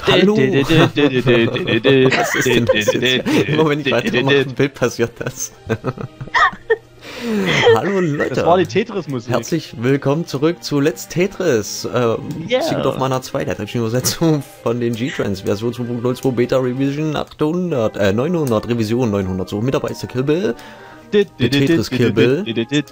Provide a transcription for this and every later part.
Hallo! Was ist denn das jetzt? Immer wenn ich weitermache, im Bild passiert das. Hallo Leute! Das war die Tetris-Musik. Herzlich willkommen zurück zu Let's Tetris. Secret Mana 2, der deutschen Übersetzung von den G-Trends. Version 2.02 Beta Revision 900, Revision 900. So, mit dabei ist der Kill Bill, der Tetris Kill Bill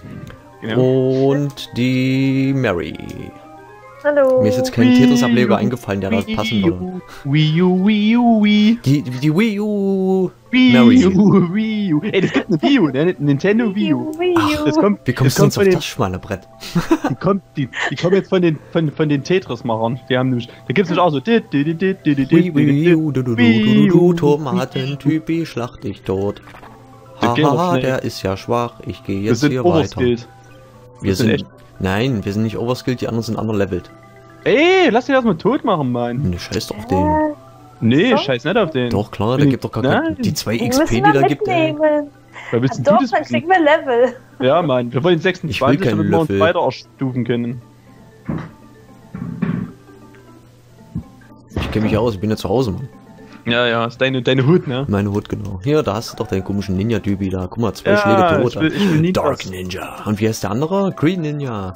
und die Mary. Hallo. Mir ist jetzt kein Tetris-Ableger eingefallen, der da passen würde. Wii U. Die Wii U. Wii U. Ey, das gibt eine Wii U, ne? Nintendo Wii U. Das kommt, wie kommst du jetzt auf das schmale Brett? Die kommen jetzt von den Tetris-Machern. Die haben nämlich, da gibt's nämlich auch so Wii U, Tomaten-Typi, schlacht dich tot. Haha, der ist ja schwach, ich gehe jetzt hier weiter. Wir sind... Nein, wir sind nicht overskilled, die anderen sind underlevelt. Ey, lass dich das mal tot machen, Mann. Ne, scheiß doch auf den. Nee, scheiß nicht auf den. Doch, klar, da gibt doch gar keine... Die 2 XP, die da gibt, ey. Doch, dann kriegen wir Level. Ja, Mann, wir wollen 26, damit wir uns weiter ausstufen können. Ich kenne mich aus, ich bin ja zu Hause, Mann. Ja, ist deine Hut, ne? Meine Hut, genau. Hier, da hast du doch deinen komischen Ninja-Typi da. Guck mal, 2 Schläge tot. Ich will Dark Ninja. Und wie heißt der andere? Green Ninja.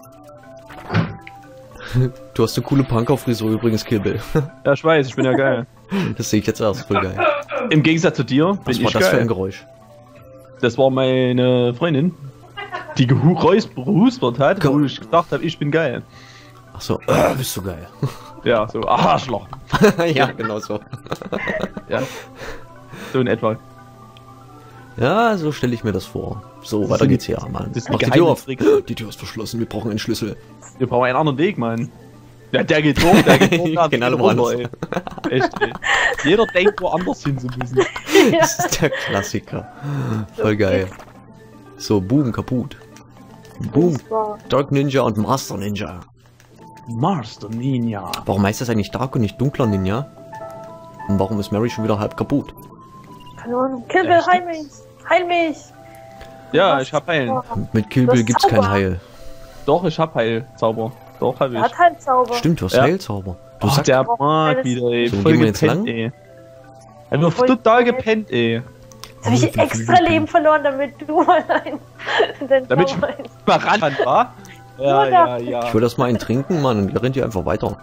Du hast eine coole Punker-Frisur übrigens, Kill Bill. Ja, ich weiß, ich bin ja geil. Das sehe ich jetzt erst, voll geil. Im Gegensatz zu dir Was war das für ein Geräusch? Das war meine Freundin, die geruspert hat, wo ich gedacht habe, ich bin geil. Ach so, bist du geil. Ja, so, Arschloch. Ja, genau so. Ja, so in etwa. Ja, so stelle ich mir das vor. So, weiter geht's hier, Mann. Mach die Tür auf. Die Tür ist verschlossen, wir brauchen einen Schlüssel. Wir brauchen einen anderen Weg, Mann. Ja, der geht hoch, gehen alle woanders. Ey. Echt, ey. Jeder denkt, woanders hin zu müssen. Das ist der Klassiker. Voll geil. So, Boom, kaputt. Boom, Dark Ninja und Master Ninja. Master Ninja. Warum heißt das eigentlich Dark und nicht dunkler Ninja? Und warum ist Mary schon wieder halb kaputt? Keine Ahnung. Kill Bill, heil mich! Heil mich! Ja, ich hab Heilen. Mit Kill Bill gibt's kein Heil. Doch, ich hab Heilzauber. Doch, hab ich. Er hat Heilzauber. Stimmt, du hast Heilzauber. Du sagst, der mag wieder, ey. So, Voll gehen wir jetzt gepennt, lang? ey. Einfach total gepennt, ey. Jetzt hab ich extra Leben verloren, damit du allein damit ich mal ran war. Ja. Ich will das mal einen trinken, Mann, und ihr rennt hier einfach weiter.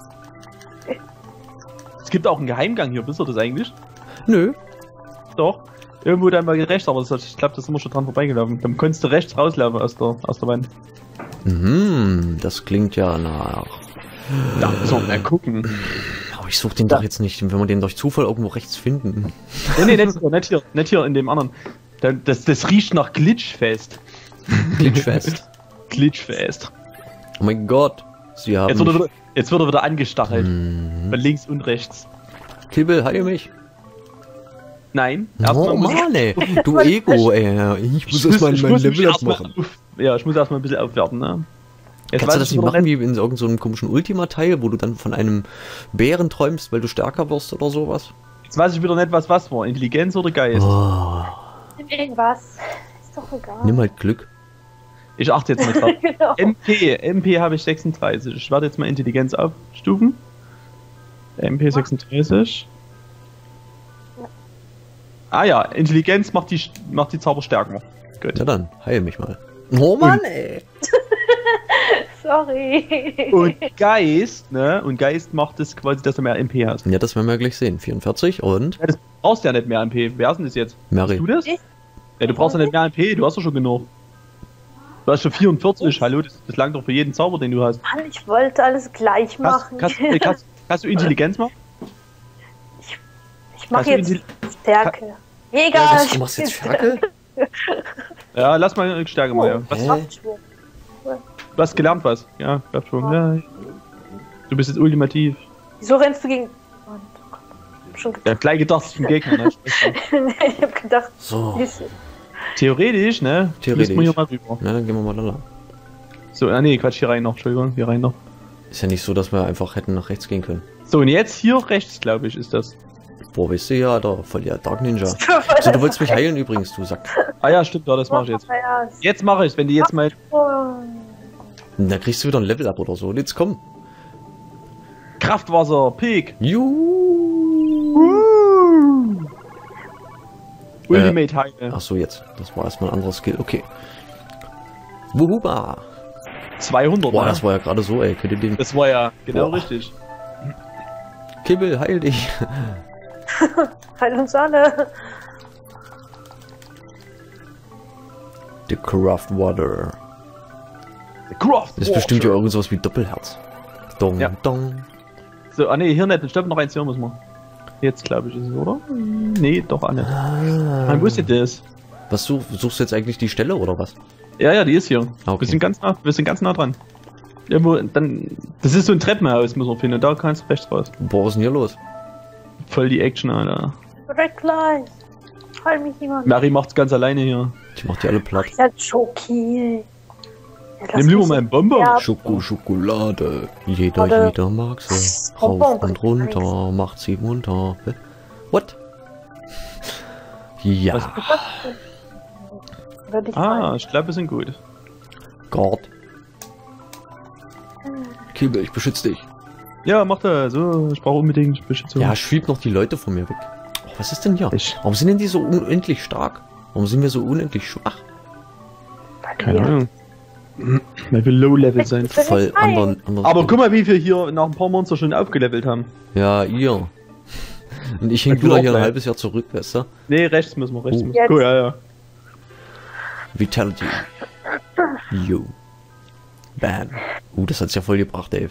Es gibt auch einen Geheimgang hier, wisst ihr das eigentlich? Nö. Doch. Irgendwo dann mal rechts, aber ich glaube, da sind wir schon dran vorbeigelaufen. Dann konntest du rechts rauslaufen aus der Wand. Das klingt ja nach... Da müssen wir mal gucken. Aber ich suche den doch jetzt nicht, wenn wir den durch Zufall irgendwo rechts finden. Nee, nicht hier in dem anderen. Das riecht nach Glitchfest. Glitchfest. Glitchfest. Oh mein Gott. Sie haben... Jetzt wird er wieder angestachelt. Von links und rechts. Kill Bill, heil mich. Nein. Oh Mann, ey. Du Ego, ey. Ich muss erstmal mein Level abmachen. Ja, ich muss erstmal ein bisschen aufwerten, ne? Kannst du das nicht machen wie in irgendeinem so komischen Ultima-Teil, wo du dann von einem Bären träumst, weil du stärker wirst oder sowas? Jetzt weiß ich wieder nicht, was war. Intelligenz oder Geist? Oh. Nimm irgendwas. Ist doch egal. Nimm halt Glück. Ich achte jetzt mal drauf. Genau. MP habe ich 36. Ich werde jetzt mal Intelligenz aufstufen. MP 36. Ah ja, Intelligenz macht die Zauber stärker. Gut. Ja dann, heil mich mal. Oh Mann, ey. Sorry. Und Geist, ne? Und Geist macht es quasi, dass du mehr MP hast. Ja, das werden wir gleich sehen. 44 und... Ja, das brauchst du ja nicht mehr MP. Wer ist denn das jetzt? Mary. Bist du das? Ich? Ja, du brauchst ja nicht mehr MP. Du hast doch schon genug. Du hast schon 44. Hallo, das langt doch für jeden Zauber, den du hast. Mann, ich wollte alles gleich machen. Kannst du Intelligenz machen? Ich mach jetzt Stärke. Egal. Du machst jetzt Stärke? Ja, lass mal Stärke mal. Ja. Du hast gelernt was? Ja, glaub schon. Ja. Du bist jetzt ultimativ. Wieso rennst du gegen... Schon ja, gleich gedacht, ich bin Gegner, ne? Ich hab gedacht... So. Theoretisch, ne? Theoretisch. Müssen wir hier mal rüber. Na, dann gehen wir mal da lang. So, nee, Quatsch, hier rein noch. Entschuldigung, hier rein noch. Ist ja nicht so, dass wir einfach hätten nach rechts gehen können. So, und jetzt hier rechts, glaube ich, ist das. Boah, weißt du ja, da voll ja Dark Ninja. So, du wolltest mich heilen übrigens, du Sack. Ah ja, stimmt, ja, das mache ich jetzt. Jetzt mache ich, wenn die jetzt mal... Da kriegst du wieder ein Level up oder so. Jetzt komm. Kraftwasser, Peak. Juhu. Ultimate Heile. Ach so, jetzt. Das war erstmal ein anderer Skill. Okay. Wuhuba. 200. Boah, das war ja gerade so, ey. Könnt ihr den... Das war ja genau Boah. richtig. Kibbel, heil dich. Heil uns alle. The Craft Water. Craft Das ist bestimmt ja irgendwas wie Doppelherz. Dong, Ja. dong. So, ah ne, hier nicht. Stopp, noch eins hier müssen wir. Jetzt glaube ich ist es, oder? Nee, doch auch nicht. Man wusste das. Was suchst du jetzt eigentlich die Stelle oder was? Ja, die ist hier. Okay. Wir sind ganz nah dran. Irgendwo, dann, das ist so ein Treppenhaus, müssen wir finden. Da kannst du rechts raus. Boah, was ist denn hier los? Voll die Action, Alter. Red Light. Heil mich jemand. Mary macht's ganz alleine hier. Ich mach die alle platt. Ja, Schoki. Ja, lass Nimm lieber mich- mal einen Bonbon. Ja. Schokolade. Jeder Warte. mag sie. Bonbon Rauf und bringt runter, macht sie munter. Hä? What? Ja, Was? Würde ich Ah, meinen. ich glaube, wir sind gut. Gott. Kibbel, ich beschütze dich. Ja, mach das. So, ich brauche unbedingt Beschützung. Ja, schieb noch die Leute von mir weg. Oh, was ist denn hier? Ich- Warum sind denn die so unendlich stark? Warum sind wir so unendlich schwach? Keine Ahnung. Weil wir Low-Level sein. Bin ich Voll frei? anderen. Aber guck mal, wie wir hier nach ein paar Monster schon aufgelevelt haben. Ja, ihr. Und ich häng Ja, du wieder auch hier ein gleich. halbes Jahr zurück, weißt du? Nee, rechts müssen wir, rechts Oh. müssen wir. Cool, ja. Vitality. Yo. Bam. Das hat's ja voll gebracht, Dave.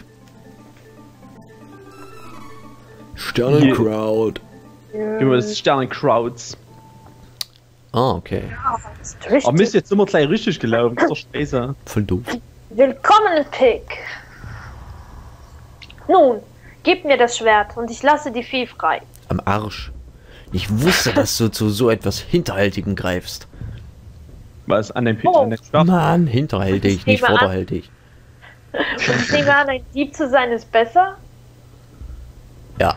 Sternencrowd. Gib mir das Sternen-Crowds. Ah, okay. Das ist richtig. Aber Mist, jetzt sind wir gleich richtig gelaufen. Das ist doch scheiße. Voll doof. Willkommen, Pig. Nun, gib mir das Schwert und ich lasse die Vieh frei. Am Arsch. Ich wusste, dass du zu so etwas Hinterhältigen greifst. Was? An den Oh. an den Schwert? Mann, hinterhältig, Ich nicht nehme an- vorderhältig. Ich nehme an, ein Dieb zu sein ist besser? Ja.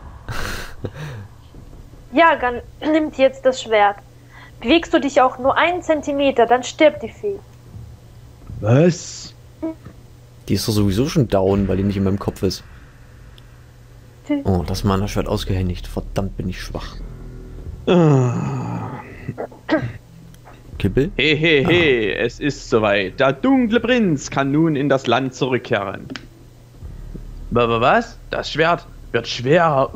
Jagan nimmt jetzt das Schwert. Bewegst du dich auch nur einen Zentimeter, dann stirbt die Fee. Was? Die ist doch sowieso schon down, weil die nicht in meinem Kopf ist. Oh, das Mana-Schwert ausgehändigt. Verdammt, bin ich schwach. Kibbel? He, es ist soweit. Der dunkle Prinz kann nun in das Land zurückkehren. Aber was? Das Schwert wird schwerer.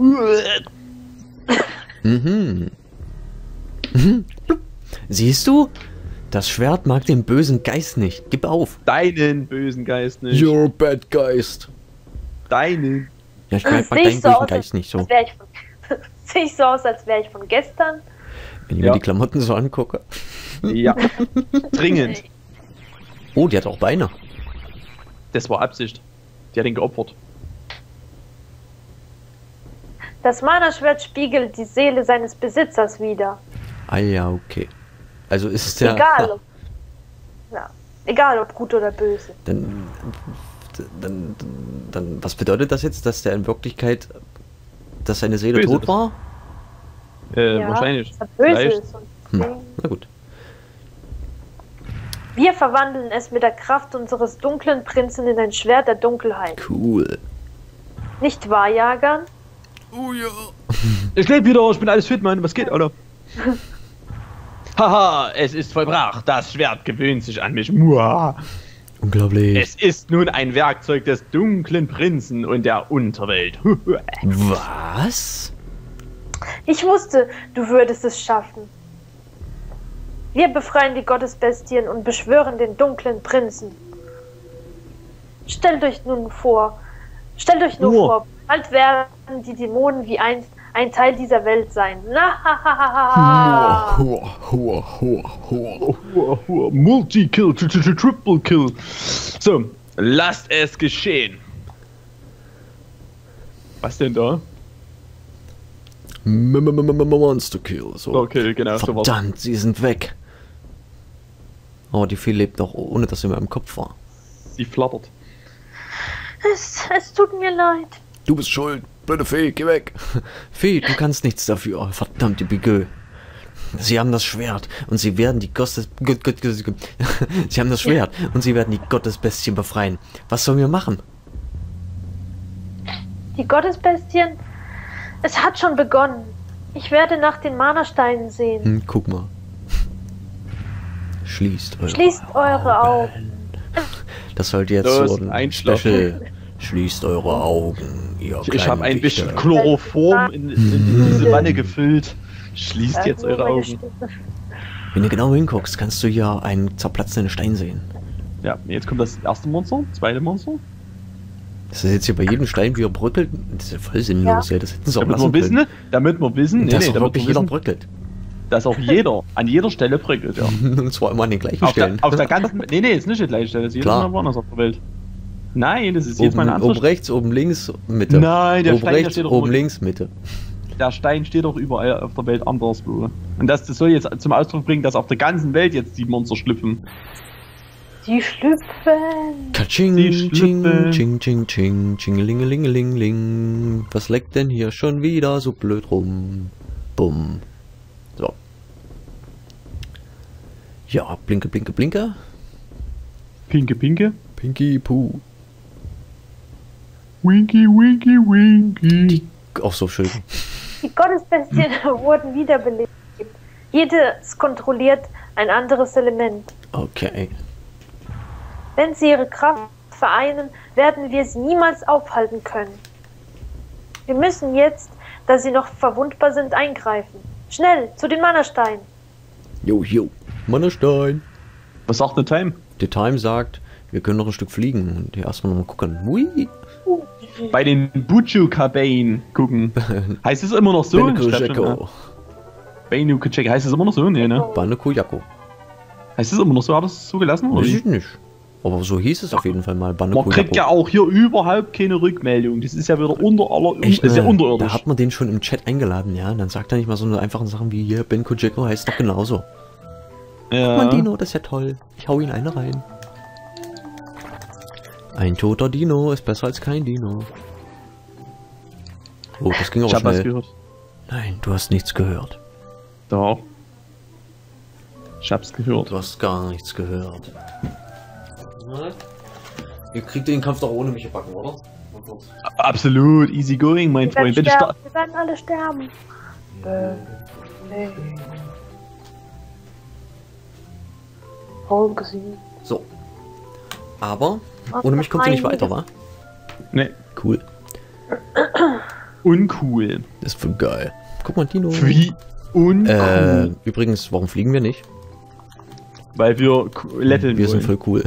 Mhm. Mhm. Blub. Siehst du? Das Schwert mag den bösen Geist nicht. Gib auf. Deinen bösen Geist nicht. You're a bad Geist. Deinen. Ja, ich mag Sehe deinen ich so bösen aus, Geist nicht so. als wäre ich von, sehe ich so aus, als wäre ich von gestern? Wenn ich mir Ja. die Klamotten so angucke. Ja. Dringend. Oh, die hat auch Beine. Das war Absicht. Die hat ihn geopfert. Das Mana-Schwert spiegelt die Seele seines Besitzers wider. Ah ja, okay. Also ist es ja... Egal, ob, ja, egal ob gut oder böse. Dann, was bedeutet das jetzt, dass der in Wirklichkeit, dass seine Seele Böse tot ist. war? Ja, Wahrscheinlich. dass er böse Vielleicht. ist. Und deswegen- Na gut. Wir verwandeln es mit der Kraft unseres dunklen Prinzen in ein Schwert der Dunkelheit. Cool. Nicht wahr, Jagan? Oh ja. Ich lebe wieder, ich bin alles fit, Mann. Was geht, Alter? Haha, es ist vollbracht. Das Schwert gewöhnt sich an mich. Muah. Unglaublich. Es ist nun ein Werkzeug des dunklen Prinzen und der Unterwelt. Was? Ich wusste, du würdest es schaffen. Wir befreien die Gottesbestien und beschwören den dunklen Prinzen. Stellt euch nur vor, bald werden die Dämonen wie einst ein Teil dieser Welt sein. Na, Multi-Kill, Triple-Kill. So, lasst es geschehen. Was denn da? Monster Kill. So. Okay, genau, so was. Verdammt, sie sind weg. Oh, die Fee lebt noch, ohne dass sie in meinem Kopf war. Sie flattert. es tut mir leid. Du bist schuld. Blöde Fee, geh weg. Fee, du kannst nichts dafür. Verdammte Bigö. Sie haben das Schwert und sie werden die Sie haben das Schwert und sie werden die Gottesbestien befreien. Was sollen wir machen? Die Gottesbestien, es hat schon begonnen. Ich werde nach den Mana-Steinen sehen. Guck mal. Schließt eure Augen. Das sollte jetzt so ein Special. Schließt eure Augen. Ich habe ein bisschen Chloroform in diese Wanne gefüllt. Schließt jetzt eure Augen. Wenn du genau hinguckst, kannst du ja einen zerplatzenden Stein sehen. Ja, jetzt kommt das erste Monster, zweite Monster. Das ist jetzt hier bei jedem Stein, wie er bröckelt. Das ist ja voll sinnlos, ja. Das hätten sie auch lassen können. Damit wir wissen, dass auch wirklich jeder bröckelt. Dass auch jeder an jeder Stelle bröckelt, ja. Und zwar immer an den gleichen Stellen. Auf der ganzen... Nee, ist nicht die gleiche Stelle. Das ist jedes Mal woanders auf der Welt. Nein, das ist jetzt mal eine andere Oben rechts, oben links, Mitte. Nein, der oben Stein rechts, steht oben links, Mitte. Der Stein steht doch überall auf der Welt anderswo. Und das soll jetzt zum Ausdruck bringen, dass auf der ganzen Welt jetzt die Monster schlüpfen. Die schlüpfen. Katsching, ching, ching, ching, ching, chingelingelingeling. Was leckt denn hier schon wieder so blöd rum? Bumm. So. Ja, blinke, blinke, blinke. Pinke, pinke. Pinky, puh. Winky, winky, winky. Auch so schön. Die Gottesbestien wurden wiederbelebt. Jedes kontrolliert ein anderes Element. Okay. Wenn sie ihre Kraft vereinen, werden wir sie niemals aufhalten können. Wir müssen jetzt, da sie noch verwundbar sind, eingreifen. Schnell, zu den Mana-Steinen. Jo, Mana-Stein. Was sagt der Time? Der Time sagt, wir können noch ein Stück fliegen und hier erstmal noch mal gucken. Hui. Bei den Buchu-Kabane gucken. Heißt es immer noch so? Benukujeko. Heißt es immer noch so? Nee, ne? Banekujako. Heißt es immer noch so? Hat es so gelassen? Weiß ich nicht. Aber so hieß es auf jeden Fall mal. Man kriegt ja auch hier überhaupt keine Rückmeldung. Das ist ja wieder unter aller... Echt, ist ja unterirdisch. Da hat man den schon im Chat eingeladen, ja. Und dann sagt er nicht mal so eine einfachen Sachen wie hier, Benukujeko heißt doch genauso. Ja. Guck mal, Dino, das ist ja toll. Ich hau ihn eine rein. Ein toter Dino ist besser als kein Dino. Oh, das ging auch schnell. Ich hab was gehört. Nein, du hast nichts gehört. Doch. Ich hab's gehört. Du hast gar nichts gehört. Ihr kriegt den Kampf doch ohne mich gebacken, oder? Absolut, easy going, mein Freund. Wir werden alle sterben. So. Aber ohne mich kommt ihr nicht weiter, wa? Ne. Cool. Uncool. Das ist voll geil. Guck mal, Dino. Wie uncool. Übrigens, warum fliegen wir nicht? Weil wir letteln Wir sind voll cool.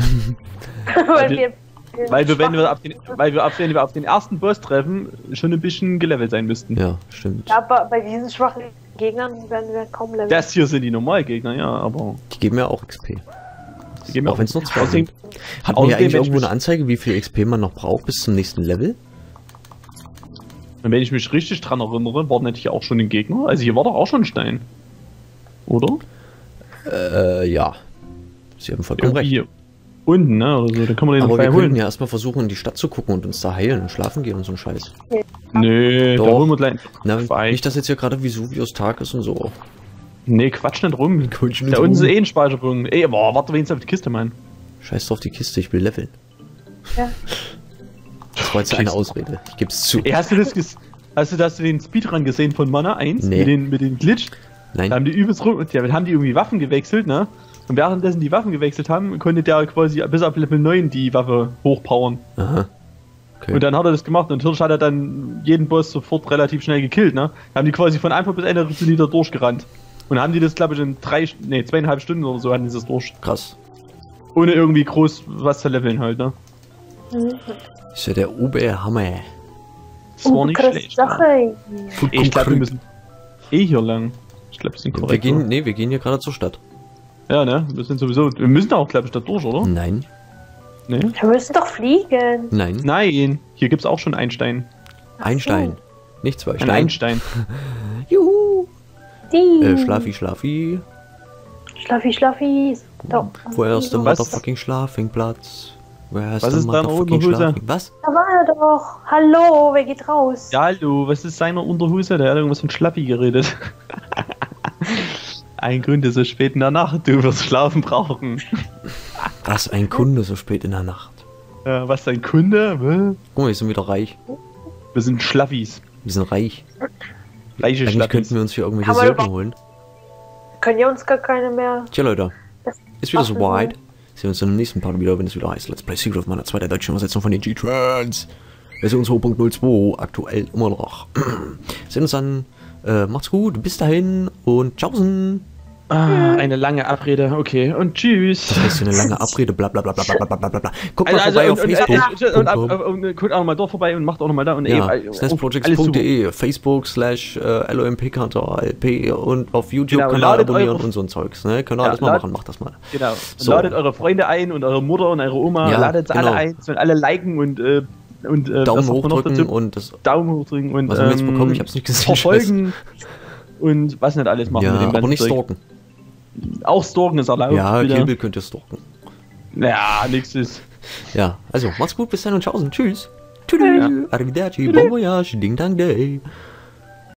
Weil wir, wenn wir auf den ersten Boss treffen, schon ein bisschen gelevelt sein müssten. Ja, stimmt. Ja, aber bei diesen schwachen Gegnern werden wir kaum leveln. Das hier sind die Normalgegner, ja, aber... Die geben ja auch XP. Die geben auch wenn es nur 2 sind. Hat man ja eigentlich irgendwo eine Anzeige, wie viel XP man noch braucht bis zum nächsten Level? Und wenn ich mich richtig dran erinnere, waren natürlich auch schon ein Gegner. Also hier war doch auch schon ein Stein. Oder? Ja. Sie haben vollkommen recht. Unten, ne? Oder so. Da kann man den aber wir holen. könnten ja erstmal versuchen, in die Stadt zu gucken und uns da heilen und schlafen gehen und so ein Scheiß. Nee, doch. Da holen wir gleich. Na, nicht, dass jetzt hier gerade Vesuvius Tag ist und so. Nee, Quatsch nicht rum. Da unten ist eh ein Speicherpunkt. Ey, aber warte wenigstens auf die Kiste, Mann. Scheiß drauf die Kiste, ich will leveln. Ja. Das war jetzt eine Ausrede. Ich geb's zu. Ey, hast du den Speedrun gesehen von Mana 1? Nee. Mit den Glitch? Nein. Da haben die übelst rum. Ja, haben die irgendwie Waffen gewechselt, ne? Und währenddessen die Waffen gewechselt haben, konnte der quasi bis auf Level 9 die Waffe hochpowern. Aha. Okay. Und dann hat er das gemacht und natürlich hat er dann jeden Boss sofort relativ schnell gekillt, ne? Da haben die quasi von Anfang bis Ende Nieder durchgerannt. Und haben die das, glaube ich, in 2,5 Stunden oder so hatten die das durch. Krass. Ohne irgendwie groß was zu leveln halt, ne? Das ist ja der Oberhammer. Das war nicht schlecht. Sache. Ich glaube, wir müssen hier lang. Ich glaube, wir sind korrekt. Wir gehen hier gerade zur Stadt. Ja, ne? Wir müssen auch, glaube ich, da durch, oder? Nein. Nee? Wir müssen doch fliegen. Nein. Nein. Hier gibt's auch schon einen Stein. Ein Stein. Nicht 2 Steine. Ein Stein. Juhu. Schlafi, Schlafi. Schlafi, Schlafi. Wo ist der motherfucking Schlafingplatz? Was ist da Unterhose? Was? Da war er doch. Hallo, wer geht raus? Ja, hallo, was ist seiner Unterhose? Der hat irgendwas von Schlappi geredet. Ein Kunde so spät in der Nacht, du wirst schlafen brauchen. Was, ein Kunde so spät in der Nacht? Ja, was, ein Kunde? Guck mal, wir sind wieder reich. Wir sind Schlaffis. Wir sind reich. Leiche Eigentlich könnten wir uns hier irgendwelche Kann man Söldner holen. Können ja uns gar keine mehr. Tja, Leute. Das Ist wieder so machen. weit. Sehen wir uns dann im nächsten Part wieder, wenn es wieder heißt Let's Play Secret of Mana 2, der deutschen Übersetzung von den G-Trans. Version 2.02, aktuell immer noch. Sehen uns dann. Macht's gut, bis dahin und tschaußen. Eine lange Abrede, okay, und tschüss. Das heißt eine lange Abrede, bla bla bla bla bla bla bla bla. Guckt mal vorbei auf Facebook. Und guckt auch nochmal dort vorbei und macht auch nochmal da und Ja, snacksprojects.de, Facebook /LOMP-LP und auf YouTube Genau, Kanal ladet abonnieren eure- und so ein Zeugs, ne? Könnt ihr Ja, alles mal machen, macht das mal. Genau. So. Ladet eure Freunde ein und eure Mutter und eure Oma, Ja, ladet sie genau. alle ein, sollen alle liken und Daumen was macht man noch hochdrücken dazu? und das, Daumen hochdrücken und was haben wir jetzt bekommen? Ich hab's nicht gesehen. verfolgen und was nicht alles machen Ja, mit dem aber ganzen nicht Zeug. stalken. Auch stalken ist erlaubt. Ja, bitte. Kill Bill könnt ihr stalken. Ja, nix ist. Ja, also macht's gut, bis dann und tschaußen. Tschüss. Tschüss. Arrivederci, bon voyage, ding dang day.